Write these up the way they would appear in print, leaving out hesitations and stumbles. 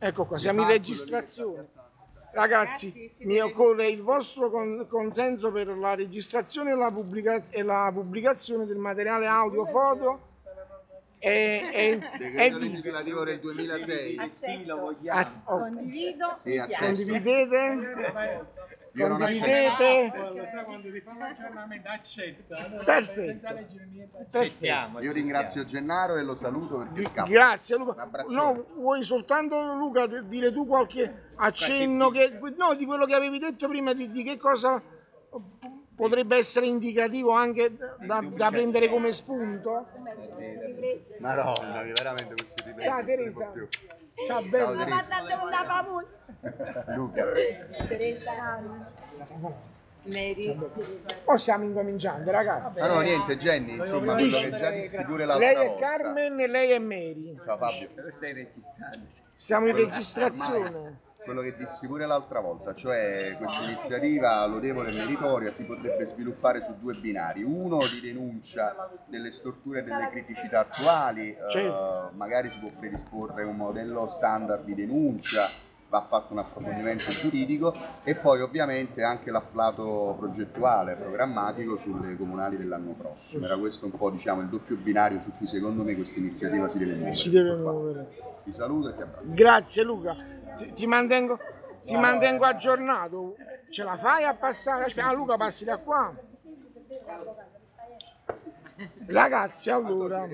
Ecco qua, siamo in registrazione. Ragazzi, mi occorre il vostro consenso per la registrazione e la pubblicazione del materiale audio, foto e decreto legislativo del 2006. Condivido. Sì, accesso. Condividete? Io non Condividete? Lo sai, quando ti fanno aggiornamento accetta. Perfetto. Senza leggere niente. Perfetto. Io ringrazio Gennaro e lo saluto perché scappa. Grazie Luca. Un abbraccione. No, vuoi soltanto Luca dire tu qualche accenno di quello che avevi detto prima di che cosa potrebbe essere indicativo anche da prendere come spunto? Madonna, veramente questi ripeto. Ciao Teresa. Ciao bella. Luca. Teresa. Mary. O stiamo incominciando ragazzi. Ah no, niente, Jenny, insomma, quello che già dissi pure l'altra Lei volta. è Carmen e lei è Mary. Ciao Fabio. Stai registrando? Siamo in registrazione. Quello che dissi pure l'altra volta, cioè questa iniziativa lodevole e meritoria si potrebbe sviluppare su due binari, uno di denuncia delle storture e delle criticità attuali, magari si può predisporre un modello standard di denuncia, va fatto un approfondimento giuridico e poi ovviamente anche l'afflato progettuale, programmatico sulle comunali dell'anno prossimo. Era questo un po' diciamo il doppio binario su cui secondo me questa iniziativa si deve muovere. Si deve muovere. Ti saluto e ti abbraccio. Grazie Luca. Ti mantengo aggiornato. Ce la fai a passare? Ah, Luca, passi da qua. Ragazzi, allora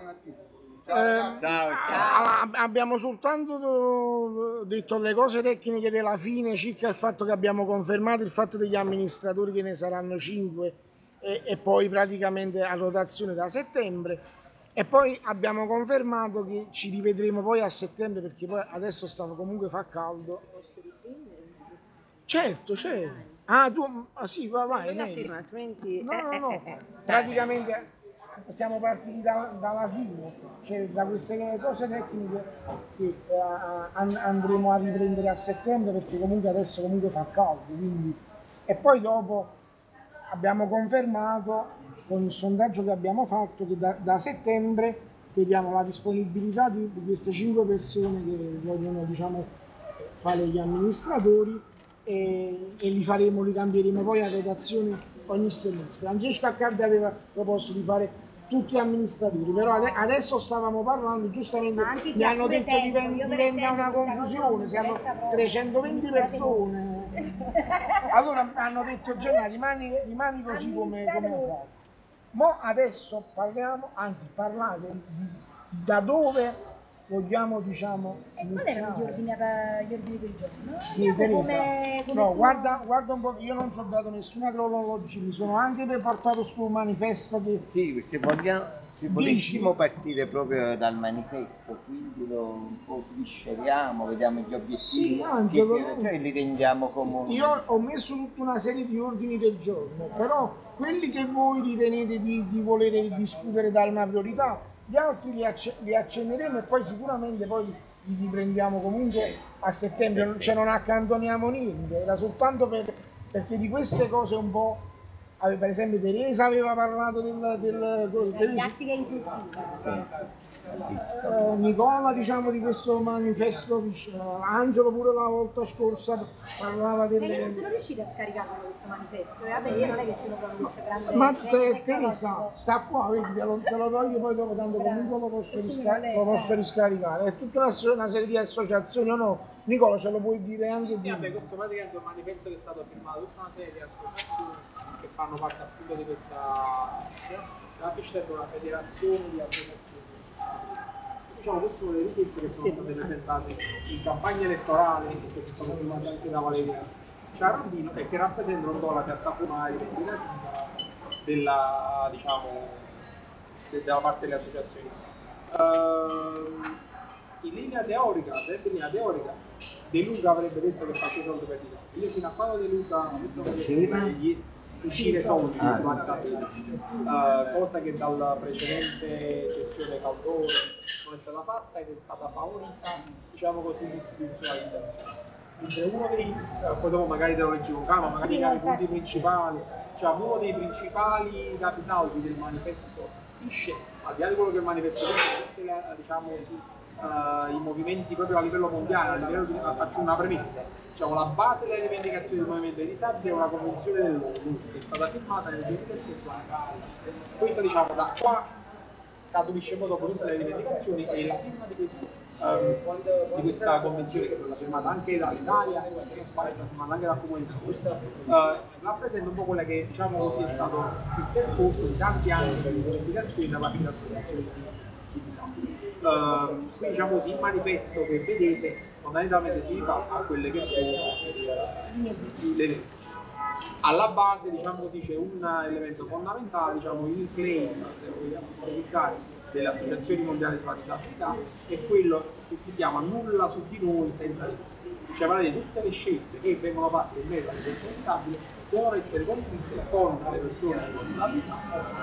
abbiamo soltanto detto le cose tecniche della fine, circa il fatto che abbiamo confermato il fatto degli amministratori che ne saranno 5 e poi praticamente a rotazione da settembre. E poi abbiamo confermato che ci rivedremo poi a settembre perché poi adesso comunque fa caldo. Certo. Ah, sì, vai. Altrimenti. No. Praticamente siamo partiti dalla fine, cioè da queste cose tecniche che andremo a riprendere a settembre perché comunque adesso comunque fa caldo. Quindi. E poi dopo abbiamo confermato con il sondaggio che abbiamo fatto che da settembre vediamo la disponibilità di queste 5 persone che vogliono fare gli amministratori e li cambieremo poi a rotazione ogni semestre. Francesco Accardi aveva proposto di fare tutti amministratori, però adesso stavamo parlando, giustamente mi hanno detto diventa una confusione, siamo 320 persone. Allora hanno detto Gianna rimani così come fatto. Ma adesso parlate da dove vogliamo iniziare. Gli ordini del giorno. Sì, Teresa. Guarda un po', io non ci ho dato nessuna cronologia, mi sono anche portato sto manifesto che... Sì, se volessimo partire proprio dal manifesto, quindi un po' svisceriamo, vediamo gli obiettivi, sì, Angelo, cioè li rendiamo come... Io ho messo tutta una serie di ordini del giorno, però quelli che voi ritenete di volere discutere dare una priorità, gli altri li accenneremo e poi sicuramente poi li riprendiamo comunque a settembre, cioè non accantoniamo niente, era soltanto perché di queste cose un po', per esempio Teresa aveva parlato del didattica inclusiva. Nicola di questo manifesto, Angelo pure la volta scorsa parlava delle... non sono riuscita a scaricare questo manifesto, vabbè io non è che sono con questa grande... Ma Teresa, sta qua, vedi, te lo toglio poi dopo, tanto comunque lo posso riscaricare. È tutta una serie di associazioni, o no? Nicola, ce lo puoi dire anche Sì, vabbè, questo praticamente è un manifesto che è stato firmato tutta una serie di associazioni che fanno parte appunto di questa FISH. La FISH è una federazione di associazioni. Queste sono le richieste che sono state presentate in campagna elettorale e che sono firmate anche da Valeria Ciarambino e che rappresentano un po' la piattaforma combinativa della parte delle associazioni. In linea teorica, De Luca avrebbe detto che faceva soldi per l'Italia. Io fino a quando De Luca uscire soldi su Azzafina, cosa che dalla precedente gestione Caldoro non è stata fatta ed è stata favorita, l'istituzionalizzazione. Mentre uno dei, poi dopo magari te lo leggi con calma, magari i punti principali, uno dei principali capisaldi del manifesto FISH, al di là di quello che il manifesto dice, i movimenti proprio a livello mondiale, a livello faccio una premessa. Diciamo, la base delle rivendicazioni del movimento dei disabili è una convenzione dell'ONU che è stata firmata nel 2007. Questa, diciamo, da qua scaturisce poi dopo tutte le rivendicazioni e la firma di questa convenzione, che è stata firmata anche dall'Italia, è stata firmata anche dal Comune di Napoli, rappresenta un po' quella che, diciamo così, è stato il percorso di tanti anni di rivendicazioni da parte dell'associazione di disabili. Quindi, diciamo così, il manifesto che vedete fondamentalmente si rifà a quelle che sono le alla base, diciamo così, c'è un elemento fondamentale, diciamo, il claim, se lo vogliamo utilizzare, delle associazioni mondiali sulla disabilità, è quello che si chiama nulla su di noi senza di noi. Cioè, parlare di tutte le scelte che vengono fatte in merito alle persone disabili devono essere condivise con le persone con disabilità,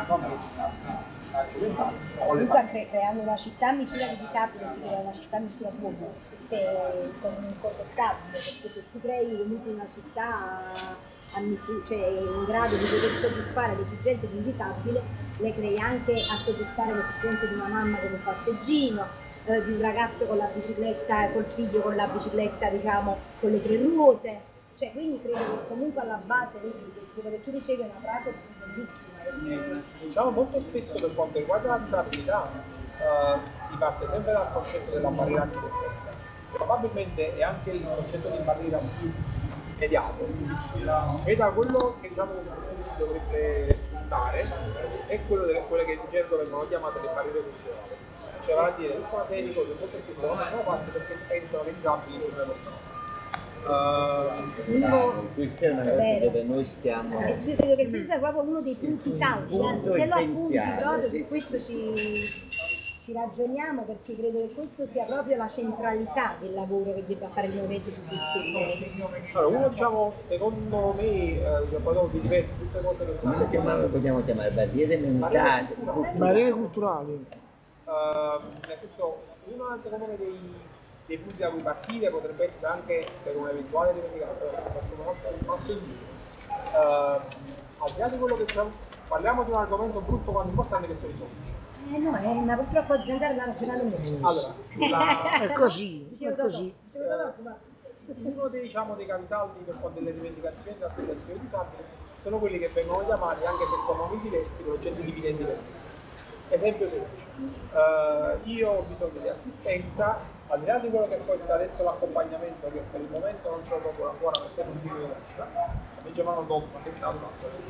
Comunque creando una città a misura di disabile si crea una città a misura di uomo, con un corpo stabile, perché se tu crei comunque una città a misura, cioè in grado di poter soddisfare le esigenze di un disabile, le crei anche a soddisfare le esigenze di una mamma con un passeggino, di un ragazzo con la bicicletta, col figlio con la bicicletta, diciamo, con le 3 ruote. Cioè, quindi credo che comunque alla base quello che tu dicevi è una frase bellissima. Diciamo, molto spesso per quanto riguarda la disabilità si parte sempre dal concetto della barriera architettonica. Probabilmente è anche il concetto di barriera più immediato, e da quello che, diciamo, si dovrebbe puntare è quello delle quelle che in gergo vengono chiamate le barriere culturali. Cioè, vale a dire tutta una serie di cose molto spesso non fanno parte perché pensano che i disabili non ne possono fare. Questa è una cosa dove noi stiamo. Sì, credo che questo sia proprio uno dei punti saldi, se lo appunti proprio su questo ci ragioniamo, perché credo che questo sia proprio la centralità del lavoro che debba fare il movimento su questi temi. Allora, uno, diciamo, secondo me, poi dopo tutte cose che stanno Come vogliamo chiamare barriere mentali? Barriere culturali. Nel senso, uno secondo me dei punti da cui partire potrebbe essere anche per un eventuale rivendicazione, facciamo un passo indietro. Al di là di quello che diciamo, parliamo di un argomento brutto quanto importante che sono i soldi. No, ma purtroppo aziendale nazionale non Allora, È così, è così. uno dei, diciamo, dei capisaldi per quanto le rivendicazioni delle associazioni disabili sono quelli che vengono chiamati, anche se con nomi diversi, progetti dividendi per me. Esempio semplice, io ho bisogno di assistenza, al di là di quello che può essere adesso l'accompagnamento, che per il momento non c'è proprio ancora, non sei un figlio di nascita, mi chiamano dopo, che è stato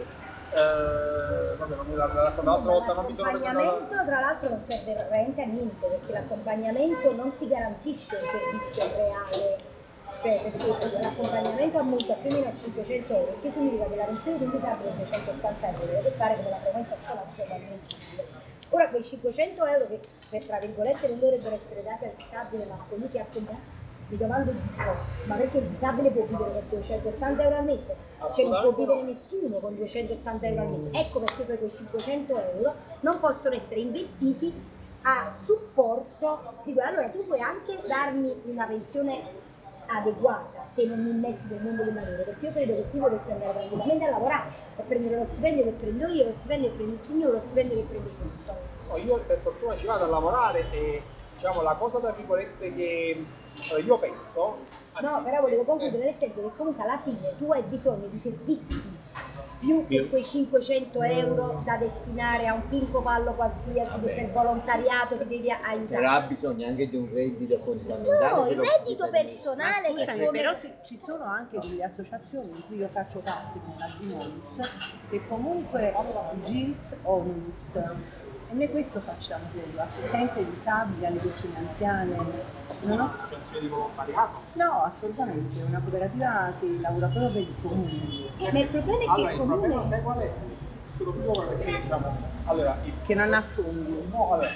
vabbè, non mi l'ha raccontato l'altra volta, non mi sono l'accompagnamento tra l'altro non serve veramente a niente, perché l'accompagnamento non ti garantisce un servizio reale, cioè perché l'accompagnamento ammonta più o meno a 500 euro, che significa che la pensione di un disabile è 280 euro, deve fare come la frequenza scolastica da mensile. Ora quei 500 euro che per, tra virgolette, non dovrebbero essere dati al disabile ma a colui che accomuna, mi domando ma perché il disabile può vivere con 280 euro al mese? Cioè non può vivere nessuno con 280 euro al mese. Ecco perché poi quei 500 euro non possono essere investiti a supporto di quello. Allora tu puoi anche darmi una pensione adeguata se non mi metti nel mondo del lavoro, perché io credo che tu dovresti andare tranquillamente a lavorare e prendere lo stipendio che prendo io, lo stipendio che prende il signore, lo stipendio che prende tutto. Io per fortuna ci vado a lavorare e, diciamo, la cosa tra virgolette che io penso, anzi, no, però volevo concludere nel senso che comunque alla fine tu hai bisogno di servizi più che quei 500 euro da destinare a un pinco pallo qualsiasi per volontariato che devi aiutare. Però ha bisogno anche di un reddito fondamentale. No, il reddito personale che Scusami, come... però ci sono anche delle associazioni di cui io faccio parte, come la Gimolus, che comunque GIS o UNIS. E noi questo facciamo, quello, assistenza ai disabili, alle persone anziane. Non ho... associazione di volontariato. No, assolutamente, è una cooperativa che lavora proprio per il comune. Ma il problema è che Allora, il il comune... problema sai qual è? Spiego subito perché, diciamo, allora, Che non ha fondi. no, allora,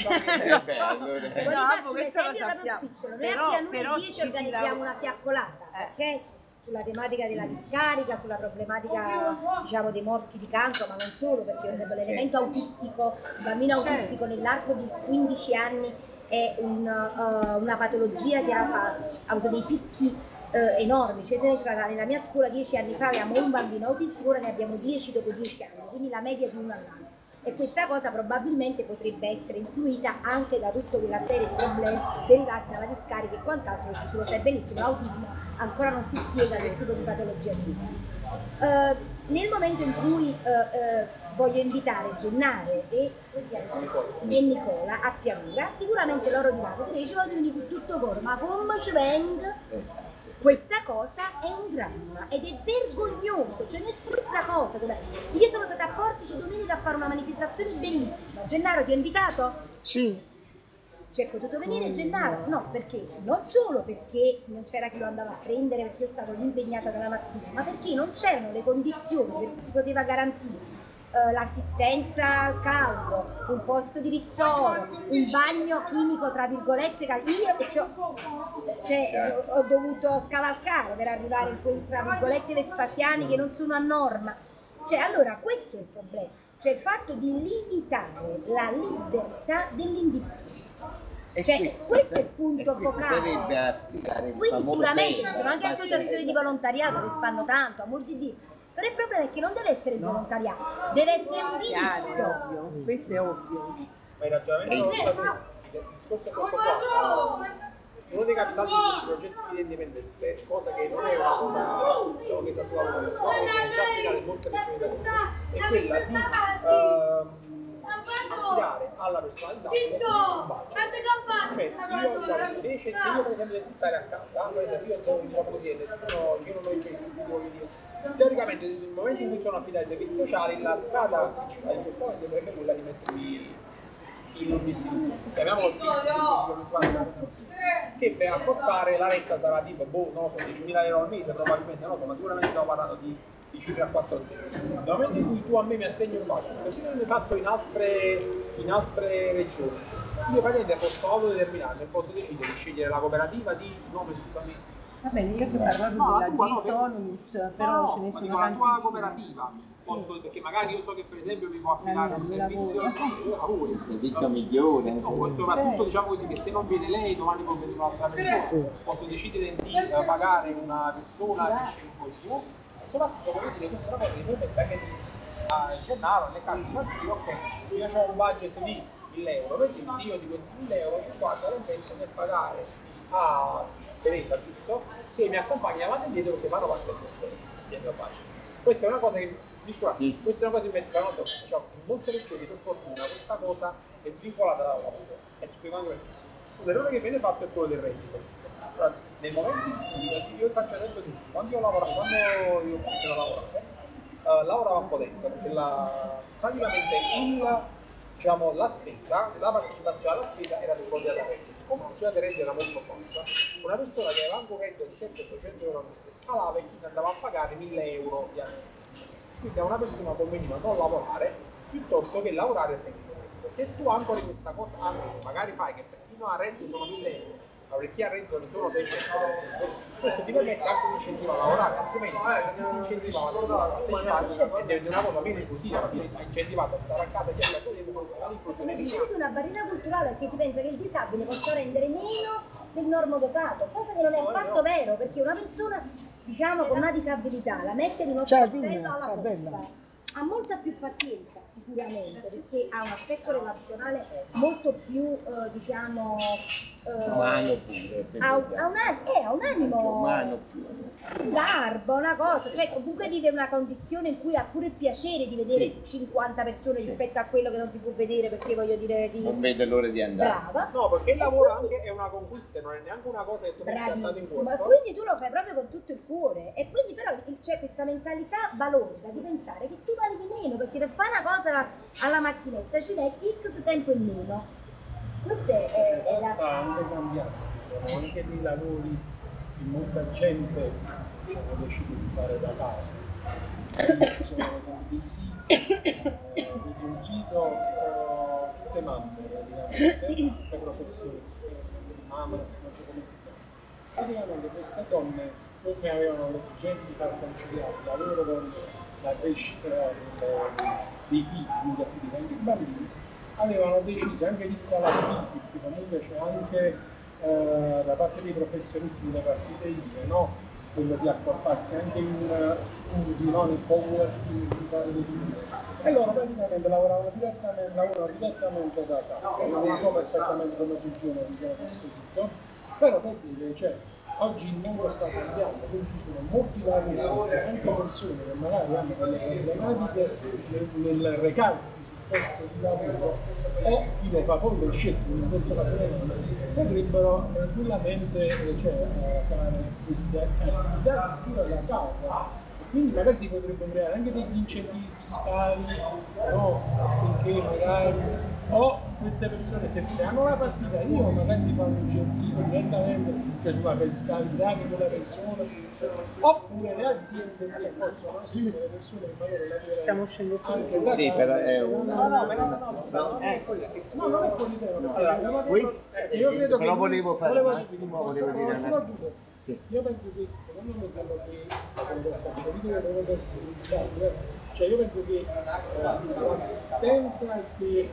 Faccio un questo lo esempio proprio sappiamo. spicciolo. Noi Però- a Pianume però 10 ci si organizziamo lavora. una fiaccolata, ok? Sulla tematica della discarica, sulla problematica, diciamo, dei morti di cancro, ma non solo, perché per esempio l'elemento autistico, il bambino autistico nell'arco di 15 anni è una patologia che ha avuto dei picchi enormi. Cioè, se ne entrata nella mia scuola 10 anni fa avevamo un bambino autistico, ora ne abbiamo 10 dopo 10 anni, quindi la media di 1 all'anno. e questa cosa probabilmente potrebbe essere influita anche da tutta quella serie di problemi derivati dalla discarica e quant'altro, perché tu lo sai benissimo, l'autismo ancora non si spiega che tipo di patologia sia. Nel momento in cui voglio invitare Gennaro e Nicola a Pianura, sicuramente loro diranno che ci voglio venire tutto coro, ma come ci vengo? Questa cosa è un dramma ed è vergognoso, cioè non è questa cosa. Io sono stata a Portici domenica a fare una manifestazione bellissima. Gennaro ti ha invitato? Sì. C'è potuto venire Gennaro? No, perché? Non solo perché non c'era chi lo andava a prendere, perché io stavo impegnata dalla mattina, ma perché non c'erano le condizioni perché si poteva garantire l'assistenza al caldo, un posto di ristoro, un bagno chimico tra virgolette, io ho dovuto scavalcare per arrivare in quei tra virgolette vespasiani che non sono a norma. Cioè, allora questo è il problema, cioè il fatto di limitare la libertà dell'individuo. Cioè, questo è il punto focale. Quindi sicuramente ci sono anche associazioni di volontariato che fanno tanto, amor di Dio. Però il problema è che non deve essere il volontariato, deve essere un diritto. Questo è ovvio. Ma il ragionamento del discorso è questo qua. Uno dei capisaldi di questi progetti indipendenti, cosa che non è una cosa strana, messa sulla loro, no? Che già applicate in molte persone italiane, è quella di affidare alla persona disabile un budget. Cioè, io invece, se io per esempio dovessi stare a casa, per esempio io ho così, nessuno, io non ho i genitori, teoricamente nel momento in cui sono affidati ai servizi sociali, la strada principale di questa cosa sarebbe quella di mettermi in un istituto. Chiamiamolo istituto, che per accostare la retta sarà tipo, non lo so, 10.000 euro al mese, probabilmente, non lo so, ma sicuramente stiamo parlando di cifre a 4 zeri. Nel momento in cui tu a me mi assegni un budget, perché non l'hai fatto in altre regioni, io praticamente posso autodeterminarmi e posso decidere di scegliere la cooperativa di nome, scusami. Va bene, io ti ho parlato della Gisonus, però ce ne sono la tua cooperativa, perché magari io so che per esempio mi può affidare un servizio un servizio migliore. No, soprattutto diciamo così che se non viene lei domani può venire un'altra persona, posso decidere di pagare una persona che sceglie un po' di più, soprattutto voglio dire questa cosa mi permette anche di a Gennaro le carte di ok, io ho un budget di 1.000 euro, quindi io di questi 1.000 euro 50 lo investo per pagare a Teresa, giusto? Che mi accompagna avanti e indietro perché vanno parte del mio budget. Questa è una cosa che mi scusa, questa è una cosa che mi mette la diciamo, in molte regioni per fortuna questa cosa è svincolata dal lavoro. E ti spiego anche questo. L'errore che viene fatto è quello del reddito. Allora, nel momento in cui io faccio esempio così, quando io ho iniziato a lavorare, lavoravo a Potenza perché praticamente la spesa, la partecipazione alla spesa era subordinata al reddito. Siccome la partecipazione al reddito era molto bassa, una persona che aveva anche un reddito di 700-800 euro al mese scalava e quindi andava a pagare 1.000 euro di assistenza. Quindi a una persona conveniva non lavorare piuttosto che lavorare per il reddito. Se tu ancora questa cosa magari fai che per chi non ha reddito sono 1.000 euro, ma per chi ha reddito ne sono 600 euro, questo ti permette anche un incentivo a lavorare, altrimenti chi si incentiva a lavorare e diventa una cosa meno inclusiva, incentivata a stare a casa e a l'inclusione di c'è una barriera culturale perché si pensa che il disabile possa rendere meno del normodotato, cosa che non è affatto vero, perché una persona diciamo con una disabilità la mette di uno sportello alla posta ha molta più pazienza sicuramente perché ha un aspetto relazionale molto più diciamo umano pure, ha un animo umano più. garbo, una cosa, cioè comunque vive una condizione in cui ha pure il piacere di vedere 50 persone rispetto a quello che non si può vedere perché voglio dire non vede l'ora di andare. Brava. No, perché il lavoro anche è una conquista, non è neanche una cosa che tu mi hai piantato in cuore. Ma quindi tu lo fai proprio con tutto il cuore e quindi però c'è questa mentalità balorda di pensare che tu vali di meno perché per fare una cosa alla macchinetta ci metti X tempo in meno. Questo è sta anche cambiato, anche nei lavori di molta gente hanno deciso di fare da casa. Ci sono dei siti, vedi un sito tutte mamme praticamente, per professionisti, mamas, non so come si chiama. Praticamente queste donne, siccome avevano l'esigenza di far conciliare il lavoro con la crescita dei figli, quindi anche i bambini, avevano deciso, anche vista la crisi, perché comunque c'è anche da parte dei professionisti delle partite IVA, no? quello di accorparsi anche in studi, non in coworking, di fare dei video. E loro praticamente lavorano direttamente da casa. Non so perfettamente come funziona questo tutto, però per dire, cioè, oggi il mondo sta cambiando, quindi ci sono molti lavori, anche persone che magari hanno delle problematiche nel recarsi sul posto di lavoro, o chi lo fa poi per scelta, in questo caso potrebbero tranquillamente fare queste attività addirittura da casa. Quindi magari si potrebbero creare anche degli incentivi fiscali, no? Affinché magari, o queste persone se hanno la partita io magari si fa un incentivo direttamente sulla fiscalità di quella persona, oppure le aziende che possono assumere le persone che magari lavorano. Stiamo uscendo anche da Sì, però è un... no, non è politico. Io credo però che volevo fare un attimo, volevo dire una cosa. sì. Io penso che secondo me quello che dovrebbe essere utilizzato, cioè io penso che l'assistenza che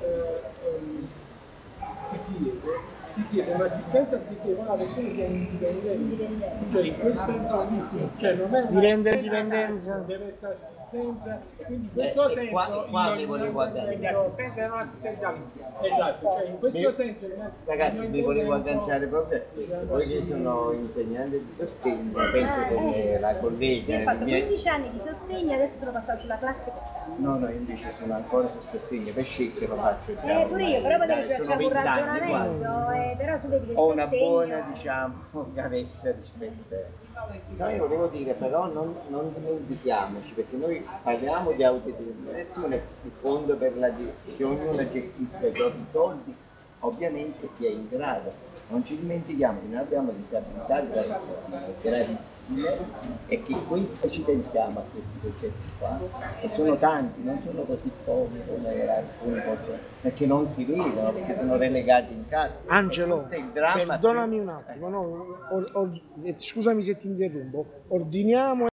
si chiede un'assistenza perché la persona sia indipendente, cioè in quel senso lì, cioè non è dipendenza, deve essere assistenza, quindi in questo senso qua mi volevo agganciare. Quindi assistenza e non assistenzialismo. esatto, cioè in questo senso Ragazzi, mi volevo agganciare proprio a questo, voi che sono insegnante di sostegno, penso che la collega... Io ho fatto mia- 15 anni di sostegno, adesso sono passato sulla classe quest'anno. No, io invece sono ancora su sostegno, per scelta lo faccio già. Pure io, però dai, poi ci sono facciamo un 20 anni quasi. ragionamento, però tu vedi che il Ho una sostegno... buona, diciamo, gavetta di spendere. No, io volevo dire, però non dimentichiamoci, perché noi parliamo di autodeterminazione, il fondo per che ognuno gestisca i propri soldi, ovviamente chi è in grado. Non ci dimentichiamo che noi abbiamo disabilità gravissime e che questo ci pensiamo a questi soggetti qua. E sono tanti, non sono così pochi come alcuni possono, perché non si vedono, perché sono relegati in casa. Angelo, E questo è il dramma perdonami un attimo, no? Scusami se ti interrompo, ordiniamo